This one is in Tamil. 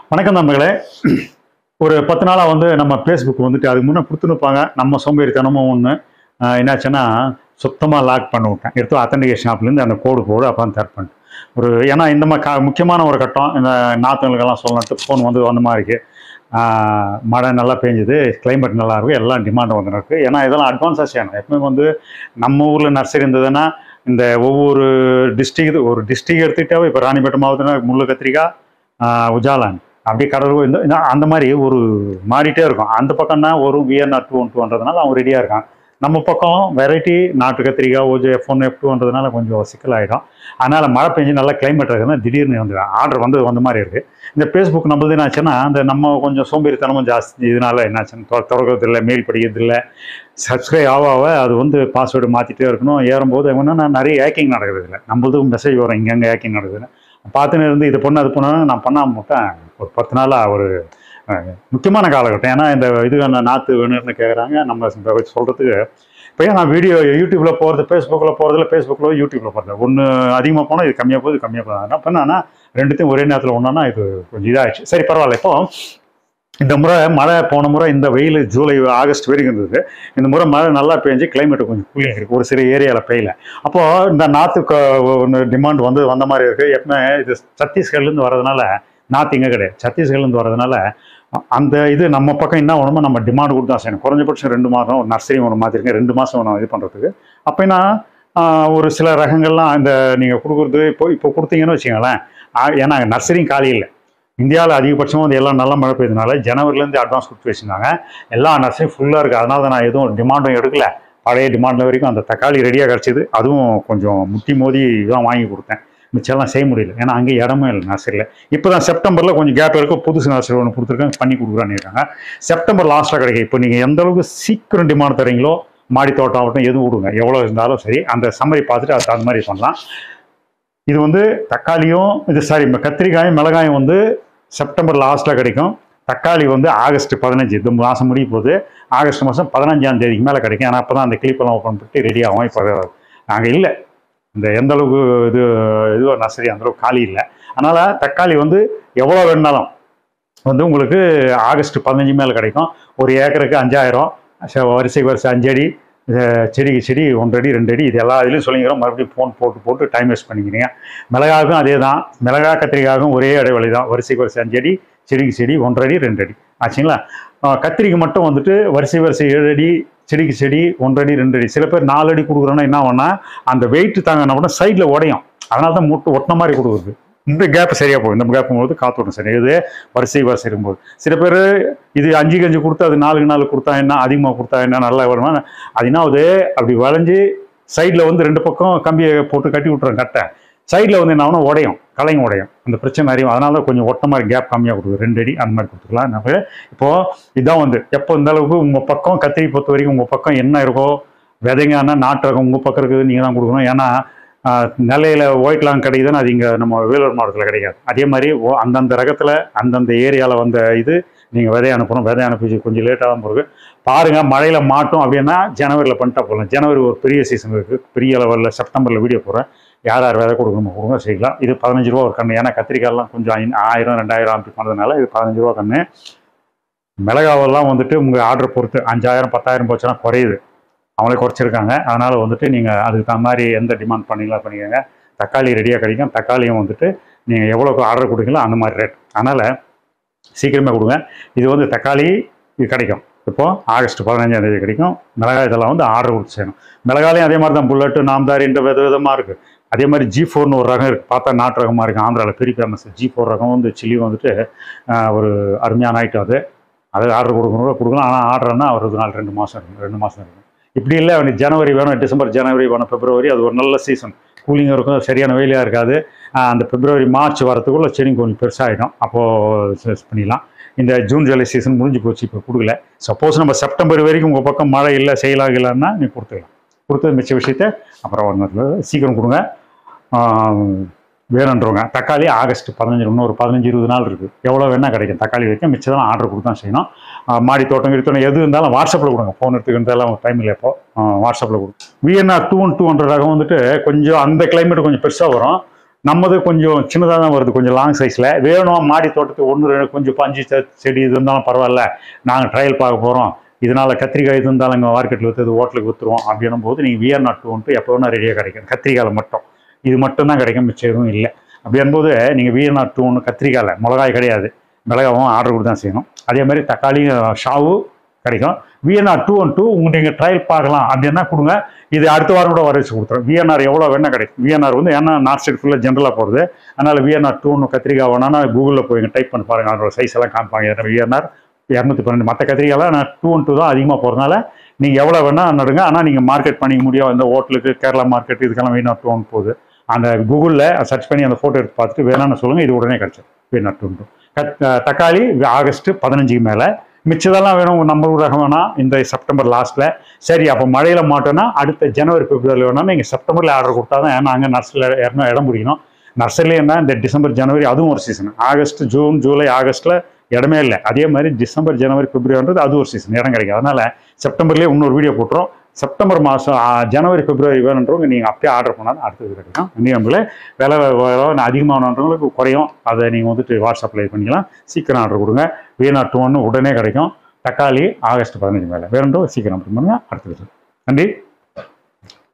வணக்கம் நண்பர்களே. ஒரு 10 நாளா நம்ம ஃபேஸ்புக் அதுக்கு முன்னே கொடுத்துருப்பாங்க. நம்ம சோம்பேறித்தனமும் ஒன்று என்னாச்சுன்னா சுத்தமாக லாக் பண்ணி விட்டேன். எடுத்து அத்தன்டிகேஷன் ஆப்லேருந்து அந்த கோடு போடு அப்போ தர் பண்ணிட்டு ஏன்னா இந்த மாதிரி முக்கியமான ஒரு கட்டம் இந்த நாற்றுங்களுக்கெல்லாம் சொல்லணுன்ட்டு ஃபோன் வந்த மாதிரி இருக்குது. மழை நல்லா பெஞ்சுது, கிளைமேட் நல்லா இருக்குது, எல்லாம் டிமாண்ட் வந்துருக்கு. ஏன்னா இதெல்லாம் அட்வான்ஸாக செய்யணும். எப்பவுமே நம்ம ஊரில் நர்சரி இருந்ததுன்னா இந்த ஒவ்வொரு டிஸ்ட்ரிக்ட் ஒரு டிஸ்ட்ரிக்ட் எடுத்துக்கிட்டாவே இப்போ ராணிப்பேட்டை மாவட்டம்னா முள்ளு கத்திரிக்காய், உஜாலான் அப்படியே கடலூர் இந்த அந்த மாதிரி ஒரு மாறிட்டே இருக்கும். அந்த பக்கம்னா ஒரு விஎன்ஆர் 212ன்றதுனால அவன் ரெடியாக இருக்கான். நம்ம பக்கம் வெரைட்டி நாட்டு கத்திரிக்காய் ஓஜோ F1 F2ன்றதுனால கொஞ்சம் சிக்கலாகிடும். அதனால் மழை பெஞ்சு நல்லா கிளைமேட் இருக்குதுன்னா திடீர்னு ஆர்டர் வந்த மாதிரி இருக்குது. இந்த ஃபேஸ்புக் நம்மளது என்னாச்சுன்னா அந்த நம்ம கொஞ்சம் சோம்பேறித்தனமும் ஜாஸ்தி. இதனால என்னாச்சுன்னு திறக்கிறதில்லை, மெயில் படிக்கிறதில்லை, சப்ஸ்கிரைப் ஆக அது பாஸ்வேர்டு மாற்றிட்டே இருக்கணும். ஏறும்போது என்னன்னா நிறைய ஹேக்கிங் நடக்குது. இல்லை நம்மளதும் மெசேஜ் வரும், இங்கங்கே ஹேக்கிங் நடக்குதுன்னு பார்த்துன்னு இருந்து இது பண்ண அது பண்ணணும். நான் பண்ணாமல் விட்டேன். ஒரு 10 நாளாக ஒரு முக்கியமான காலகட்டம். ஏன்னா இந்த இதுக்கான நாற்று வேணும்னு கேட்குறாங்க. நம்ம சொல்கிறதுக்கு இப்போ நான் வீடியோ யூடியூப்பில் போகிறது, ஃபேஸ்புக்கில் போகிறதில்ல, ஃபேஸ்புக்கில் யூடியூப்பில் போகிறது ஒன்று அதிகமாக போனால் இது கம்மியாக போகுது, கம்மியாக போகுது. என்ன பண்ணான்னா ரெண்டுத்தையும் ஒரே நேரத்தில் ஒன்றுனா இது கொஞ்சம் இதாகிடுச்சு. சரி பரவாயில்ல. இப்போ இந்த முறை மழை போன முறை இந்த வெயில் ஜூலை ஆகஸ்ட் வரைக்கும் இருந்தது. இந்த முறை மழை நல்லா பெஞ்சு கிளைமேட்டு கொஞ்சம் கூலிங் இருக்குது. ஒரு சில ஏரியாவில் பெய்யல. அப்போது இந்த நாற்றுக்கு ஒன்று டிமாண்ட் வந்த மாதிரி இருக்குது. எப்பவுமே இது சத்தீஸ்கர்லேருந்து வர்றதுனால நாற்று இங்கே கிடையாது. சத்தீஸ்கர்லேருந்து வர்றதுனால அந்த இது நம்ம பக்கம் என்ன வேணுமோ நம்ம டிமாண்ட் கொடுத்து தான் செய்யணும். குறைஞ்சபட்சம் 2 மாதம் ஒரு நர்சரி ஒன்று மாற்றிருக்கேன். 2 மாதம் ஒன்று இது பண்ணுறதுக்கு. அப்போனா ஒரு சில ரகங்கள்லாம் இந்த நீங்கள் கொடுக்குறது இப்போ கொடுத்தீங்கன்னு வச்சுக்கோங்களேன். ஏன்னா நர்சரியும் காலி இல்லை. இந்தியாவில் அதிகபட்சமாக எல்லாம் நல்ல மழை பெய்யுதுனால ஜனவரிலேருந்து அட்வான்ஸ் கொடுத்து வச்சுருந்தாங்க. எல்லா நர்சரியும் ஃபுல்லாக இருக்குது. அதனால தான் நான் எதுவும் டிமாண்டும் எடுக்கல. பழைய டிமாண்டில் வரைக்கும் அந்த தக்காளி ரெடியாக கிடச்சிது. அதுவும் கொஞ்சம் முட்டி மோதி தான் வாங்கி கொடுத்தேன். மிச்சம்லாம் செய்ய முடியல. ஏன்னா அங்கே இடமே இல்லை நர்சரியில். இப்போ தான் செப்டம்பரில் கொஞ்சம் கேப் இருக்கும். புதுசு நர்சரி ஒன்று கொடுத்துருக்காங்க, பண்ணி கொடுக்குறான்னு இருக்காங்க. செப்டம்பர் லாஸ்ட்டாக கிடைக்கும். இப்போ நீங்கள் எந்த அளவுக்கு சீக்கிரம் டிமாண்ட் தரீங்களோ மாடி தோட்டம் ஆகட்டும் எதுவும் விடுங்க, எவ்வளோ இருந்தாலும் சரி. அந்த சம்மரி பார்த்துட்டு அது அந்த மாதிரி பண்ணலாம். இது தக்காளியும் கத்திரிக்காயும் மிளகாயும் செப்டம்பர் லாஸ்ட்டில் கிடைக்கும். தக்காளி ஆகஸ்ட் 15 இந்த மாதம் முடிய போகுது. ஆகஸ்ட் மாதம் 15ஆம் தேதிக்கு மேலே கிடைக்கும். ஆனால் அப்போ தான் அந்த கிளிப்பெல்லாம் ஓப்பன் பண்ணிட்டு ரெடி ஆகும். இப்போ நாங்கள் இல்லை, இந்த எந்த அளவுக்கு இதுவோ நர்சரி அந்தளவுக்கு காலி இல்லை. அதனால் தக்காளி எவ்வளோ வேணுனாலும் உங்களுக்கு ஆகஸ்ட் 15 மேலே கிடைக்கும். ஒரு ஏக்கருக்கு 5000, வரிசைக்கு வரிசை 5 அடி, செடிக்கு செடி 1 அடி 2 அடி, இது எல்லா இதுலையும் சொல்லிக்கிறோம். மறுபடியும் ஃபோன் போட்டு டைம் வேஸ்ட் பண்ணிக்கிறீங்க. மிளகாவுக்கும் அதே தான். மிளகாய் கத்திரிக்காய்க்கும் ஒரே இடைவெளி தான். வரிசைக்கு வரிசை 5 அடி, செடிக்கு செடி 1 அடி 2 அடி ஆச்சுங்களா. கத்திரிக்கு மட்டும் வரிசை 7 அடி, செடிக்கு செடி 1 அடி 2 அடி. சில பேர் 4 அடி கொடுக்குறோன்னா என்ன ஆகும்னா அந்த வெயிட் தாங்கன்னா கூட சைடில் உடையும். அதனால தான் ஒட்டின மாதிரி கொடுக்குறது. இந்த கேப் சரியாக போகும். இந்த கேப் போகும்போது காற்று விடும் சரி. இது வரிசை இருக்கும்போது சில பேர் இது 5க்கு 5 கொடுத்து அது 4க்கு 4 கொடுத்தா என்ன, அதிகமாக கொடுத்தா என்ன, நல்லா வருமா. அது என்ன ஆகுது, அப்படி வளைஞ்சு சைடில் 2 பக்கம் கம்பியை போட்டு கட்டி விட்டுறோம். கட்டை சைடில் என்ன ஆகுனா உடையும், கலையும் உடையும். அந்த பிரச்சனை அறியும். அதனால தான் கொஞ்சம் ஒட்ட மாதிரி கேப் கம்மியாக கொடுக்குது. 2 அடி அந்த மாதிரி கொடுத்துக்கலாம். நம்ம இப்போது இதான் எப்போ இந்த அளவுக்கு உங்கள் பக்கம் கத்திரி பொறுத்த வரைக்கும் உங்கள் பக்கம் என்ன இருக்கோ விதைங்கன்னா நாட்டு ரகம் உங்கள் பக்கம் இருக்குது, நீங்கள் தான் கொடுக்கணும். ஏன்னா நிலையில் ஒயிட்லாம் கிடைக்குதுன்னு அது இங்கே நம்ம வேலூர் மாவட்டத்தில் கிடைக்காது. அதே மாதிரி அந்தந்த ரகத்தில் அந்தந்த ஏரியாவில் இது நீங்கள் விதை அனுப்பணும். விதை அனுப்பி கொஞ்சம் லேட்டாக தான் போகிறது. பாருங்கள், மழையில் மாட்டோம் அப்படின்னா ஜனவரியில் பண்ணிட்டா போகலாம். ஜனவரி ஒரு பெரிய சீசன் இருக்குது. பெரிய லெவலில் செப்டம்பரில் வீடியோ போடுறேன். யார் விதை கொடுங்க செய்யலாம். இது 15 ரூபா ஒரு கன்று. ஏன்னா கத்திரிக்காயெல்லாம் கொஞ்சம் 1000 2000 அப்படி பண்ணுறதுனால இது 15 ரூபா கன்று. மிளகாவெல்லாம் உங்கள் ஆர்டர் பொறுத்து 5000 10,000 போச்சுன்னா குறையுது. அவங்களே குறைச்சிருக்காங்க. அதனால் நீங்கள் அதுக்கு தகுந்த மாதிரி எந்த டிமாண்ட் பண்ணிக்கோங்க. தக்காளி ரெடியாக கிடைக்கும். தக்காளியும் நீங்கள் எவ்வளோக்கு ஆர்டர் கொடுக்கீங்களோ அந்த மாதிரி ரேட். அதனால் சீக்கிரமே கொடுங்க. இது தக்காளி இது கிடைக்கும். இப்போது ஆகஸ்ட் 15ஆம் தேதி கிடைக்கும். மிளகாய் இதெல்லாம் ஆர்டர் கொடுத்து செய்யணும். மிளகாலையும் அதே மாதிரி தான் புல்லட்டு, நாம்தாரின்ற விதமாக இருக்குது. அதே மாதிரி G4ன்னு ஒரு ரகம் இருக்குது. பார்த்தா நாட்டு ரகமாக இருக்குது. ஆந்திராவில் பெரிய ஃபேமஸ் G4 ரகம் சில்லி ஒரு அருமையான ஐட்டம். அது ஆர்டர் கொடுக்கலாம். ஆனால் ஆர்டர்னா ஒரு 2 மாதம் இருக்கும். 2 மாதம் இருக்கும். இப்படி இல்லை, அவனுக்கு ஜனவரி வேணும், டிசம்பர் ஜனவரி வேணும், பிப்ரவரி அது ஒரு நல்ல சீசன். கூலிங்காக இருக்கும், சரியான வெயிலாக இருக்காது. அந்த பிப்ரவரி மார்ச் வரத்துக்குள்ளே செடி கொஞ்சம் பெருசாகிடும். அப்போது சேல்ஸ் பண்ணிடலாம். இந்த ஜூன் ஜூலை சீசன் முடிஞ்சு போச்சு, இப்போ கொடுக்கல. சப்போஸ் நம்ம செப்டம்பர் வரைக்கும் உங்கள் பக்கம் மழை இல்லை செய்யலாம் இல்லைன்னா நீ கொடுத்தது மிச்ச விஷயத்தை அப்புறம் சீக்கிரம் கொடுங்க. வேணுன்றவங்க தக்காளி ஆகஸ்ட் 15 இன்னும் ஒரு 15-20 நாள் இருக்குது. எவ்வளோ வேணால் கிடைக்கும் தக்காளி வைக்க. மிச்சம் தான் ஆர்டர் கொடுத்து தான் செய்யணும். மாடி தோட்டம் கிட்டத்தட்ட எது இருந்தாலும் வாட்ஸ்அப்பில் கொடுங்க. ஃபோன் எடுத்துக்கிட்டாலும் டைம் இல்லை. இப்போ வாட்ஸ்அப்பில் கொடுங்க. விஎன்ஆர் 212 ரகம் கொஞ்சம் அந்த கிளைமேட் கொஞ்சம் பெருசாக வரும். நம்மது கொஞ்சம் சின்னதாக தான் வருது, கொஞ்சம் லாங் சைஸில் வேணும். மாடி தோட்டத்துக்கு 1 கொஞ்சம் 5 செடி இது இருந்தாலும் பரவாயில்ல, நாங்கள் ட்ரையல் பார்க்க போகிறோம், இதனால் கத்திரிக்காய் இது இருந்தாலும் எங்கள் மார்க்கெட்டில் விற்று ஹோட்டலுக்கு விற்றுருவோம் அப்படின்னும் போது நீங்கள் வியர்நாட் 2 எப்போ வேணால் ரெடியாக கிடைக்கும். கத்திரிக்காயில் மட்டும் இது மட்டும் தான் கிடைக்கும், மிச்சம் எதுவும் இல்லை. அப்படின்போது நீங்கள் வியர்நாட் 2 கத்திரிக்காயில் மிளகாய் கிடையாது, மிளகாவும் ஆர்டர் கொடுத்து தான் செய்யணும். அதே மாதிரி தக்காளி ஷாவு கிடைக்கும். விஎன்ஆர் 212 உங்களுக்கு நீங்கள் ட்ரையல் பார்க்கலாம் அப்படின்னா கொடுங்க. இது அடுத்த வாரம் கூட வர வச்சு கொடுத்துரும். விஎன்ஆர் எவ்வளோ வேணால் கிடைக்கும். விஎன்ஆர் வந்து ஏன்னா நார்த் சைடு ஃபுல்லாக ஜென்ரலாக போகிறது, அதனால் விஎன்ஆர் 2 கத்திரிக்காய் வேணான்னா கூகுளில் போய் டைப் பண்ணி பாருங்கள், அதோட சைஸ் எல்லாம் காமிப்பாங்க. விஎன்ஆர் 212 மற்ற கத்திரிக்காயெல்லாம் நான் 212 தான் அதிகமாக போகிறதுனால நீங்கள் எவ்வளோ வேணால் நடுங்க. ஆனால் நீங்கள் மார்க்கெட் பண்ணிக்க முடியும். இந்த ஹோட்டலுக்கு கேரளா மார்க்கெட் இதுக்கெல்லாம் விஎன்ஆர் 212 போகுது. அந்த கூகுளில் சர்ச் பண்ணி அந்த ஃபோட்டோ எடுத்து பார்த்துட்டு வேணான்னு சொல்லுங்கள், இது உடனே கிடச்சிடும். விஎன்ஆர் 212 தக்காளி ஆகஸ்ட் 15 மேலே. மிச்சதெல்லாம் வேணும் நம்ம ரகம் வேணால் இந்த செப்டம்பர் லாஸ்ட்டில். சரி, அப்போ மழையில் மாட்டோன்னா அடுத்த ஜனவரி பிப்ரவரி வேணால் நீங்கள் செப்டம்பரில் ஆர்டர் கொடுத்தா தான். ஏன்னா அங்கே நர்சரியில் இடம் பிடிக்கணும். நர்சரியில் என்ன இந்த டிசம்பர் ஜனவரி அதுவும் ஒரு சீசன். ஆகஸ்ட் ஜூன் ஜூலை ஆகஸ்ட்டில் இடமே இல்லை. அதே மாதிரி டிசம்பர் ஜனவரி பிப்ரவரின்றது அது ஒரு சீசன், இடம் கிடைக்கும். அதனால் செப்டம்பர்லேயே இன்னொரு வீடியோ போட்டுரும். செப்டம்பர் மாதம் ஜனவரி பிப்ரவரி வேணுன்றவங்க நீங்கள் அப்படியே ஆர்டர் பண்ணாலும் அடுத்தது கிடைக்கும். நம்மளே விலை அதிகமானவங்களுக்கு குறையும். அதை நீங்கள் வந்துட்டு வாட்ஸ்அப்பில் இது பண்ணிக்கலாம். சீக்கிரம் ஆர்டர் கொடுங்க. விஎன்ஆர் 2 உடனே கிடைக்கும். தக்காளி ஆகஸ்ட் 15 மேலே வேணுன்றவங்க சீக்கிரம் பண்ணுங்க. அடுத்தது நன்றி.